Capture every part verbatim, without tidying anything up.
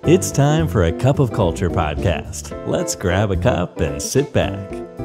It's time for a cup of culture podcast. Let's grab a cup and sit back.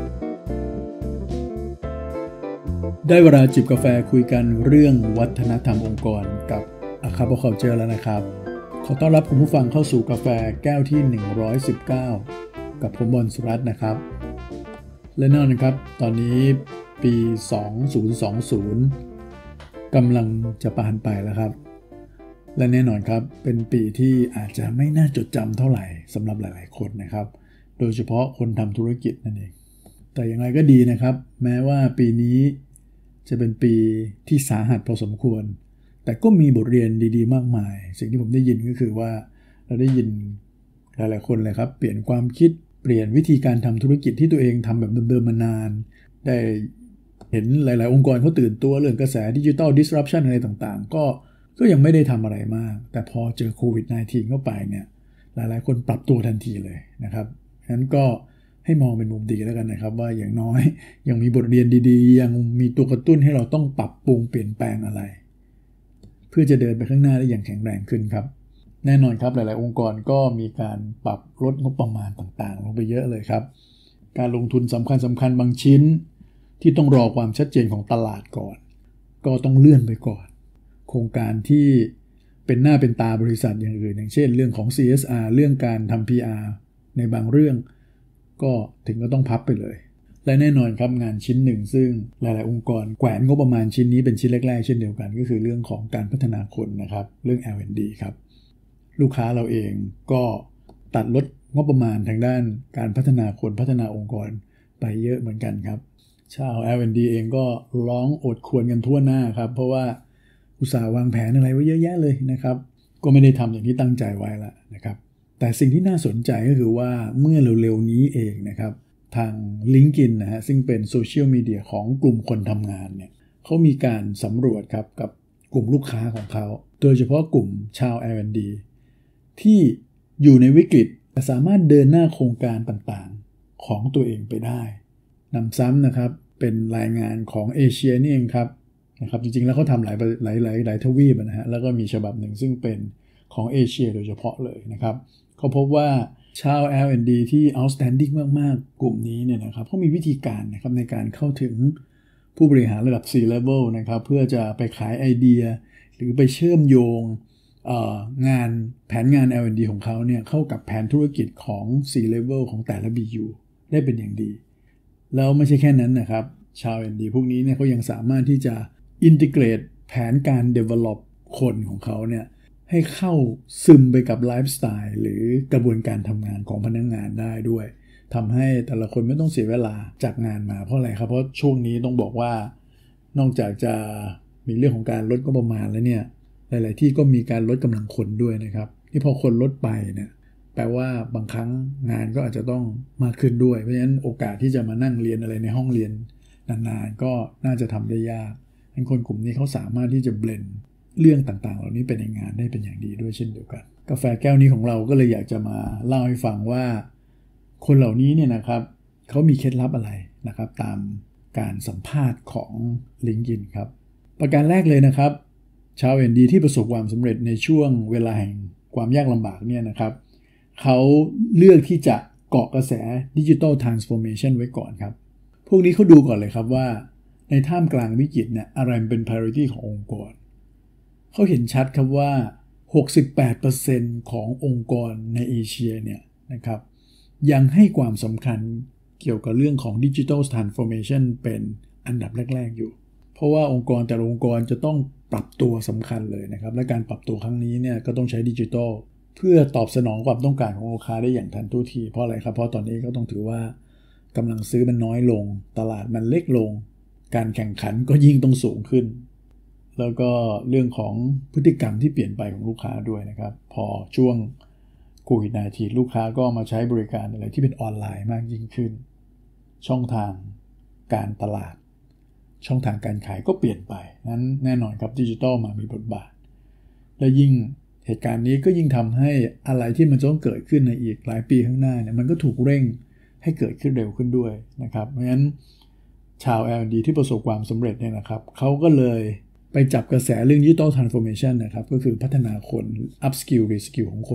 ได้เวลาจิบกาแฟคุยกันเรื่องวัฒนธรรมองค์กรกับ A Cup of Culture แล้วนะครับขอต้อนรับคุณผู้ฟังเข้าสู่กาแฟแก้วที่หนึ่งร้อยสิบเก้ากับผมบอลสุรัตน์นะครับและแน่นอนนะครับตอนนี้ปีสองพันยี่สิบกำลังจะผ่านไปแล้วครับและแน่นอนครับเป็นปีที่อาจจะไม่น่าจดจำเท่าไหร่สำหรับหลายๆคนนะครับโดยเฉพาะคนทำธุรกิจนั่นเองแต่อย่างไรก็ดีนะครับแม้ว่าปีนี้จะเป็นปีที่สาหัสพอสมควรแต่ก็มีบทเรียนดีๆมากมายสิ่งที่ผมได้ยินก็คือว่าเราได้ยินหลายๆคนเลยครับเปลี่ยนความคิดเปลี่ยนวิธีการทำธุรกิจที่ตัวเองทำแบบเดิมๆมานานได้เห็นหลายๆองค์กรเขาตื่นตัวเรื่องกระแส Digital Disruption อะไรต่างๆก็ก็ยังไม่ได้ทำอะไรมากแต่พอเจอโควิด สิบเก้า เข้าไปเนี่ยหลายๆคนปรับตัวทันทีเลยนะครับงั้นก็ให้มองเป็นมุมดีแล้วกันนะครับว่าอย่างน้อยยังมีบทเรียนดีๆยังมีตัวกระตุ้นให้เราต้องปรับปรุงเปลี่ยนแปลงอะไรเพื่อจะเดินไปข้างหน้าได้อย่างแข็งแรงขึ้นครับแน่นอนครับหลายๆองค์กรก็มีการปรับลดงบประมาณต่างๆลงไปเยอะเลยครับการลงทุนสำคัญสำคัญบางชิ้นที่ต้องรอความชัดเจนของตลาดก่อนก็ต้องเลื่อนไปก่อนโครงการที่เป็นหน้าเป็นตาบริษัทอย่างอื่นอย่างเช่นเรื่องของ ซี เอส อาร์ เรื่องการทำ พี อาร์ ในบางเรื่องก็ถึงก็ต้องพับไปเลยและแน่นอนครับงานชิ้นหนึ่งซึ่งหลายๆองค์กรแขวนงบประมาณชิ้นนี้เป็นชิ้นแรกๆเช่นเดียวกันก็คือเรื่องของการพัฒนาคนนะครับเรื่อง แอล แอนด์ ดี ครับลูกค้าเราเองก็ตัดลดงบประมาณทางด้านการพัฒนาคนพัฒนาองค์กรไปเยอะเหมือนกันครับชาว แอล แอนด์ ดี เองก็ร้องโอดครวญกันทั่วหน้าครับเพราะว่าอุตสาห์วางแผนอะไรไว้เยอะแยะเลยนะครับก็ไม่ได้ทำอย่างที่ตั้งใจไว้ละนะครับแต่สิ่งที่น่าสนใจก็คือว่าเมื่อเร็วๆนี้เองนะครับทาง LinkedIn นะฮะซึ่งเป็นโซเชียลมีเดียของกลุ่มคนทำงานเนี่ยเขามีการสำรวจครับกับกลุ่มลูกค้าของเขาโดยเฉพาะกลุ่มชาว แอล แอนด์ ดี ที่อยู่ในวิกฤตแต่สามารถเดินหน้าโครงการต่างๆของตัวเองไปได้นำซ้ำนะครับเป็นรายงานของเอเชียนี่เองครับนะครับจริงๆแล้วเขาทำหลายหลายหลายหลายทวีปนะฮะแล้วก็มีฉบับหนึ่งซึ่งเป็นของเอเชียโดยเฉพาะเลยนะครับเขาพบว่าชาว แอล แอนด์ ดี ที่ outstanding มากๆกลุ่มนี้เนี่ยนะครับเขามีวิธีการนะครับในการเข้าถึงผู้บริหารระดับ C-level นะครับเพื่อจะไปขายไอเดียหรือไปเชื่อมโยงงานแผนงาน แอล แอนด์ ดี ของเขาเนี่ยเข้ากับแผนธุรกิจของ C-level ของแต่ละ บี ยู ได้เป็นอย่างดีแล้วไม่ใช่แค่นั้นนะครับชาว แอล แอนด์ ดี พวกนี้เนี่ยเขายังสามารถที่จะ integrate แผนการ develop คนของเขาเนี่ยให้เข้าซึมไปกับไลฟ์สไตล์หรือกระบวนการทำงานของพนักงานได้ด้วยทำให้แต่ละคนไม่ต้องเสียเวลาจากงานมาเพราะอะไรครับเพราะช่วงนี้ต้องบอกว่านอกจากจะมีเรื่องของการลดงบประมาณแล้วเนี่ยหลายๆที่ก็มีการลดกำลังคนด้วยนะครับที่พอคนลดไปเนี่ยแปลว่าบางครั้งงานก็อาจจะต้องมากขึ้นด้วยเพราะฉะนั้นโอกาสที่จะมานั่งเรียนอะไรในห้องเรียนนานๆก็น่าจะทำได้ยากงั้นคนกลุ่มนี้เขาสามารถที่จะเบลนด์เรื่องต่างๆเหล่านี้เป็นในงานได้เป็นอย่างดีด้วยเช่นเดียวกันกาแฟแก้วนี้ของเราก็เลยอยากจะมาเล่าให้ฟังว่าคนเหล่านี้เนี่ยนะครับเขามีเคล็ดลับอะไรนะครับตามการสัมภาษณ์ของ LinkedIn ครับประการแรกเลยนะครับชาว แอล แอนด์ ดี ที่ประสบความสำเร็จในช่วงเวลาแห่งความยากลำบากเนี่ยนะครับเขาเลือกที่จะเกาะกระแส Digital Transformation ไว้ก่อนครับพวกนี้เขาดูก่อนเลยครับว่าในท่ามกลางวิกฤตเนี่ยอะไรเป็น priority ขององค์กรเขาเห็นชัดครับว่า หกสิบแปดเปอร์เซ็นต์ ขององค์กรในเอเชียเนี่ยนะครับยังให้ความสำคัญเกี่ยวกับเรื่องของ Digital Transformation เป็นอันดับแรกๆอยู่เพราะว่าองค์กรแต่ละองค์กรจะต้องปรับตัวสำคัญเลยนะครับและการปรับตัวครั้งนี้เนี่ยก็ต้องใช้ดิจิทัลเพื่อตอบสนองความต้องการของลูกค้าได้อย่างทันท่วงทีเพราะอะไรครับเพราะตอนนี้ก็ต้องถือว่ากำลังซื้อมันน้อยลงตลาดมันเล็กลงการแข่งขันก็ยิ่งต้องสูงขึ้นแล้วก็เรื่องของพฤติกรรมที่เปลี่ยนไปของลูกค้าด้วยนะครับพอช่วงโควิด สิบเก้า ลูกค้าก็มาใช้บริการอะไรที่เป็นออนไลน์มากยิ่งขึ้นช่องทางการตลาดช่องทางการขายก็เปลี่ยนไปนั้นแน่นอนครับดิจิทัลมามีบทบาทและยิ่งเหตุการณ์นี้ก็ยิ่งทำให้อะไรที่มันจะต้องเกิดขึ้นในอีกหลายปีข้างหน้าเนี่ยมันก็ถูกเร่งให้เกิดขึ้นเร็วขึ้นด้วยนะครับเพราะฉะนั้นชาว แอล แอนด์ ดี ที่ประสบความสำเร็จเนี่ยนะครับเขาก็เลยไปจับกระแสเรื่อง Digital Transformation นะครับก็คือพัฒนาคน Up Skill Re Skill ของคน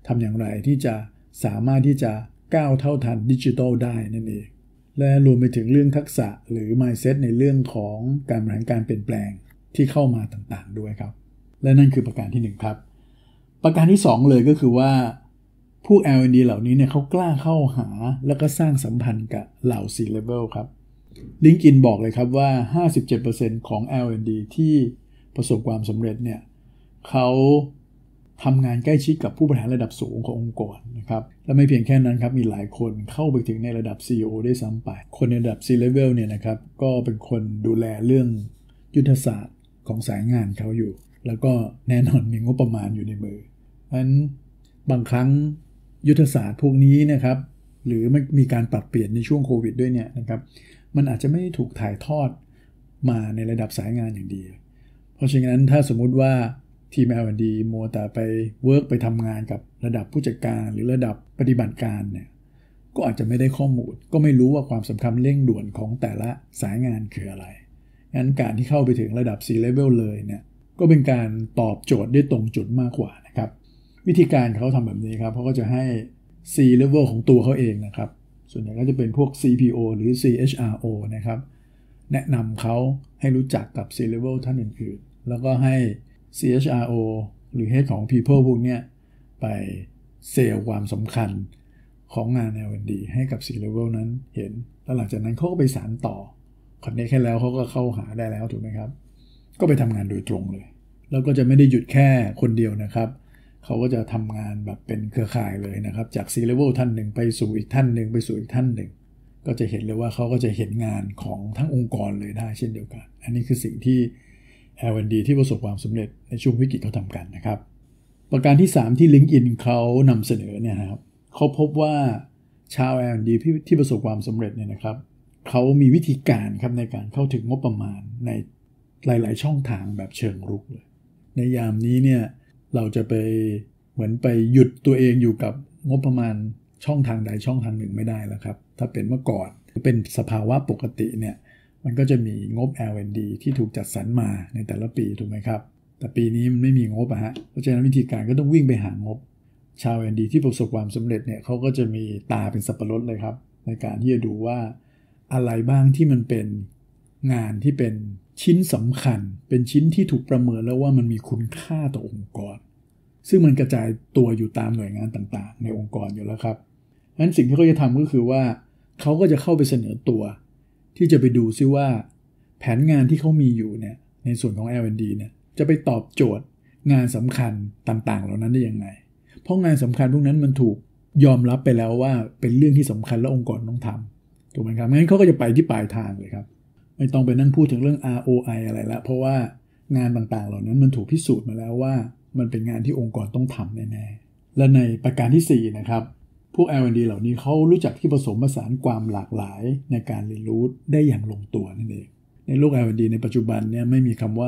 ทำอย่างไรที่จะสามารถที่จะก้าวเท่าทันดิจิทัลได้นั่นเองและรวมไปถึงเรื่องทักษะหรือ mindset ในเรื่องของการบริหารการเปลี่ยนแปลงที่เข้ามาต่างๆด้วยครับและนั่นคือประการที่หนึ่งครับประการที่สองเลยก็คือว่าผู้ แอล แอนด์ ดี เหล่านี้เนี่ยเขากล้าเข้าหาแล้วก็สร้างสัมพันธ์กับเหล่า C-level ครับ LinkedIn บอกเลยครับว่า ห้าสิบเจ็ดเปอร์เซ็นต์ ของ แอล แอนด์ ดี ที่ประสบความสำเร็จเนี่ยเขาทำงานใกล้ชิดกับผู้บริหารระดับสูงขององค์กรนะครับและไม่เพียงแค่นั้นครับมีหลายคนเข้าไปถึงในระดับ ซี อี โอ ได้ซ้ำไปคนในระดับ C-level เนี่ยนะครับก็เป็นคนดูแลเรื่องยุทธศาสตร์ของสายงานเขาอยู่แล้วก็แน่นอนมีงบประมาณอยู่ในมืองั้นบางครั้งยุทธศาสตร์พวกนี้นะครับหรือมันมีการปรับเปลี่ยนในช่วงโควิดด้วยเนี่ยนะครับมันอาจจะไม่ได้ถูกถ่ายทอดมาในระดับสายงานอย่างดีเพราะฉะนั้นถ้าสมมุติว่าทีม แอล แอนด์ ดี มัวแต่ไปเวิร์กไปทำงานกับระดับผู้จัดการหรือระดับปฏิบัติการเนี่ยก็อาจจะไม่ได้ข้อมูลก็ไม่รู้ว่าความสำคัญเร่งด่วนของแต่ละสายงานคืออะไรงั้นการที่เข้าไปถึงระดับ C-level เลยเนี่ยก็เป็นการตอบโจทย์ได้ตรงจุดมากกว่านะครับวิธีการเขาทำแบบนี้ครับเขาก็จะให้ C-level ของตัวเขาเองนะครับส่วนใหญ่ก็จะเป็นพวก ซี พี โอ หรือ ซี เอช อาร์ โอ นะครับแนะนำเขาให้รู้จักกับ C-level ท่านอื่นๆแล้วก็ให้ ซี เอช อาร์ โอ หรือ Head ของ People พวกเนี้ยไปเซลล์ความสำคัญของงาน แอล แอนด์ ดี ให้กับ C-level นั้นเห็นแล้วหลังจากนั้นเขาก็ไปสานต่อคอนเนคแค่แล้วเขาก็เข้าหาได้แล้วถูกไหมครับก็ไปทำงานโดยตรงเลยแล้วก็จะไม่ได้หยุดแค่คนเดียวนะครับเขาก็จะทำงานแบบเป็นเครือข่ายเลยนะครับจาก C-level ท่านหนึ่งไปสู่อีกท่านหนึ่งไปสู่อีกท่านหนึ่งก็จะเห็นเลยว่าเขาก็จะเห็นงานของทั้งองค์กรเลยได้เช่นเดียวกันอันนี้คือสิ่งที่ แอล แอนด์ ดี ที่ประสบความสำเร็จในช่วงวิกฤตเขาทำกันนะครับประการที่สามที่ LinkedIn เขานำเสนอเนี่ยครับเขาพบว่าชาว แอล แอนด์ ดี ที่ประสบความสำเร็จเนี่ยนะครับเขามีวิธีการครับในการเข้าถึงงบประมาณในหลายๆช่องทางแบบเชิงรุกเลยในยามนี้เนี่ยเราจะไปเหมือนไปหยุดตัวเองอยู่กับงบประมาณช่องทางใดช่องทางหนึ่งไม่ได้แล้วครับถ้าเป็นเมื่อก่อนเป็นสภาวะปกติเนี่ยมันก็จะมีงบ แอล แอนด์ ดี ที่ถูกจัดสรรมาในแต่ละปีถูกไหมครับแต่ปีนี้มันไม่มีงบอะฮะเพราะฉะนั้นวิธีการก็ต้องวิ่งไปหางบชาว แอล แอนด์ ดี ที่ประสบความสำเร็จเนี่ยเขาก็จะมีตาเป็นสับปะรดเลยครับในการที่จะดูว่าอะไรบ้างที่มันเป็นงานที่เป็นชิ้นสำคัญเป็นชิ้นที่ถูกประเมินแล้วว่ามันมีคุณค่าต่อองค์กรซึ่งมันกระจายตัวอยู่ตามหน่วยงานต่างๆในองค์กรอยู่แล้วครับงั้นสิ่งที่เขาจะทำก็คือว่าเขาก็จะเข้าไปเสนอตัวที่จะไปดูซิว่าแผนงานที่เขามีอยู่เนี่ยในส่วนของ แอล แอนด์ ดี เนี่ยจะไปตอบโจทย์งานสำคัญต่างๆเหล่านั้นได้ยังไงเพราะงานสำคัญพวกนั้นมันถูกยอมรับไปแล้วว่าเป็นเรื่องที่สำคัญและองค์กรต้องทำถูกไหมครับงั้นเขาก็จะไปที่ปลายทางเลยครับไม่ต้องไปนั่งพูดถึงเรื่อง อาร์ โอ ไอ อะไรละเพราะว่างานต่างๆเหล่านั้นมันถูกพิสูจน์มาแล้วว่ามันเป็นงานที่องค์กรต้องทำแน่ๆและในประการที่สี่นะครับพวก แอล แอนด์ ดี เหล่านี้เขารู้จักที่ผสมผสานความหลากหลายในการเรียนรู้ได้อย่างลงตัวนั่นเองในโลก แอล แอนด์ ดี ในปัจจุบันเนี่ยไม่มีคำว่า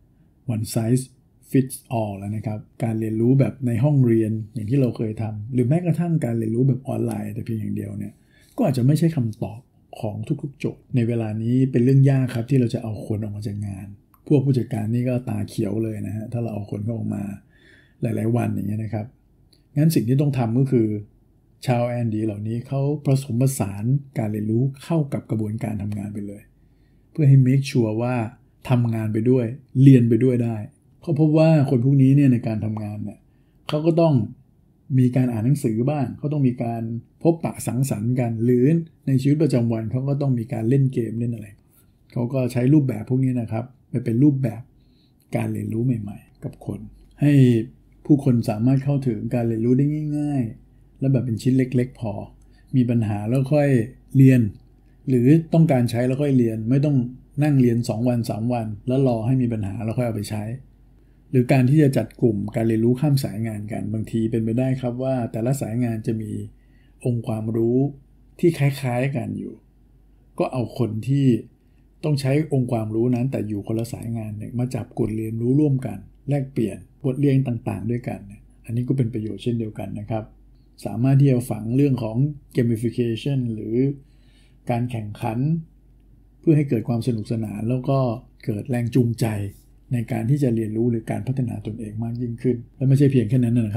one size fits all แล้วนะครับการเรียนรู้แบบในห้องเรียนอย่างที่เราเคยทำหรือแม้กระทั่งการเรียนรู้แบบออนไลน์แต่เพียงอย่างเดียวเนี่ยก็อาจจะไม่ใช่คำตอบของทุกๆโจทย์ในเวลานี้เป็นเรื่องยากครับที่เราจะเอาคนออกมาจากงานพวกผู้จัดการนี่ก็ตาเขียวเลยนะฮะถ้าเราเอาคนเข้าออกมาหลายๆวันอย่างเงี้ยนะครับงั้นสิ่งที่ต้องทำก็คือชาว แอล แอนด์ ดี เหล่านี้เขาผสมผสานการเรียนรู้เข้ากับกระบวนการทำงานไปเลยเพื่อให้ make sure ว่าทำงานไปด้วยเรียนไปด้วยได้เขาพบว่าคนพวกนี้เนี่ยในการทำงานเนี่ยเขาก็ต้องมีการอ่านหนังสือบ้างเขาต้องมีการพบปะสังสรรค์กันหรือในชีวิตประจำวันเขาก็ต้องมีการเล่นเกมเล่นอะไรเขาก็ใช้รูปแบบพวกนี้นะครับไปเป็นรูปแบบการเรียนรู้ใหม่ๆกับคนให้ผู้คนสามารถเข้าถึงการเรียนรู้ได้ง่ายๆและแบบเป็นชิ้นเล็กๆพอมีปัญหาแล้วค่อยเรียนหรือต้องการใช้แล้วค่อยเรียนไม่ต้องนั่งเรียนสองวันสามวันแล้วรอให้มีปัญหาแล้วค่อยเอาไปใช้หรือการที่จะจัดกลุ่มการเรียนรู้ข้ามสายงานกันบางทีเป็นไปได้ครับว่าแต่ละสายงานจะมีองค์ความรู้ที่คล้ายๆกันอยู่ก็เอาคนที่ต้องใช้องค์ความรู้นั้นแต่อยู่คนละสายงานเนี่ยมาจับกลุ่มเรียนรู้ร่วมกันแลกเปลี่ยนบทเรียนต่างๆด้วยกันอันนี้ก็เป็นประโยชน์เช่นเดียวกันนะครับสามารถที่จะฝังเรื่องของ gamification หรือการแข่งขันเพื่อให้เกิดความสนุกสนานแล้วก็เกิดแรงจูงใจในการที่จะเรียนรู้หรือการพัฒนาตนเองมากยิ่งขึ้นและไม่ใช่เพียงแค่นั้นนะครับ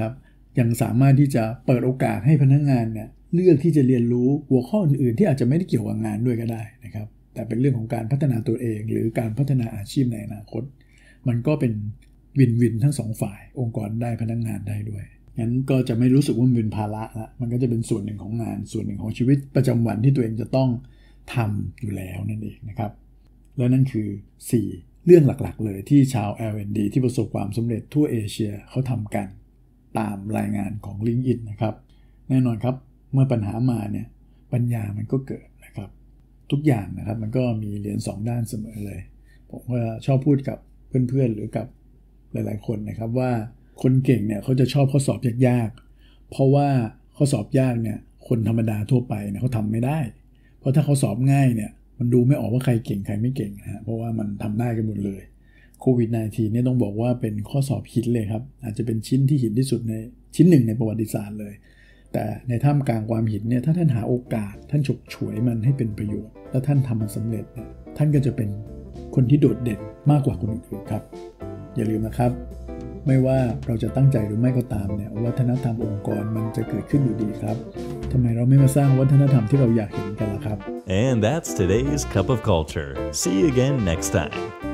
ยังสามารถที่จะเปิดโอกาสให้พนักงานเนี่ยเลือกที่จะเรียนรู้หัวข้ออื่นๆที่อาจจะไม่ได้เกี่ยวกับงานด้วยก็ได้นะครับแต่เป็นเรื่องของการพัฒนาตัวเองหรือการพัฒนาอาชีพในอนาคตมันก็เป็นวินวินทั้งสองฝ่ายองค์กรได้พนักงานได้ด้วยงั้นก็จะไม่รู้สึกว่ามันเป็นภาระละมันก็จะเป็นส่วนหนึ่งของงานส่วนหนึ่งของชีวิตประจำวันที่ตัวเองจะต้องทำอยู่แล้วนั่นเองนะครับและนั่นคือสี่เรื่องหลักๆเลยที่ชาว แอล แอนด์ ดี ที่ประสบความสำเร็จทั่วเอเชียเขาทำกันตามรายงานของ LinkedIn นะครับแน่นอนครับเมื่อปัญหามาเนี่ยปัญญามันก็เกิดนะครับทุกอย่างนะครับมันก็มีเหรียญสองด้านเสมอเลยผมก็ชอบพูดกับเพื่อนๆหรือกับหลายๆคนนะครับว่าคนเก่งเนี่ยเขาจะชอบข้อสอบยากๆเพราะว่าข้อสอบยากเนี่ยคนธรรมดาทั่วไปเนี่ยเขาทำไม่ได้เพราะถ้าเขาสอบง่ายเนี่ยมันดูไม่ออกว่าใครเก่งใครไม่เก่งนะฮะเพราะว่ามันทำได้กันหมดเลยโควิด สิบเก้า เนี่ยต้องบอกว่าเป็นข้อสอบฮิตเลยครับอาจจะเป็นชิ้นที่ฮิตที่สุดในชิ้นหนึ่งในประวัติศาสตร์เลยแต่ในท่ามกลางความฮิตเนี่ยถ้าท่านหาโอกาสท่านฉกฉวยมันให้เป็นประโยชน์และท่านทำมันสำเร็จเนี่ยท่านก็จะเป็นคนที่โดดเด่นมากกว่าคนอื่นๆครับอย่าลืมนะครับไม่ว่าเราจะตั้งใจหรือไม่ก็ตามเนี่ยวัฒนธรรมองค์กรมันจะเกิดขึ้นอยู่ดีครับทำไมเราไม่มาสร้างวัฒนธรรมที่เราอยากเห็นกันล่ะครับ And that's today's Cup of Culture. See you again next time.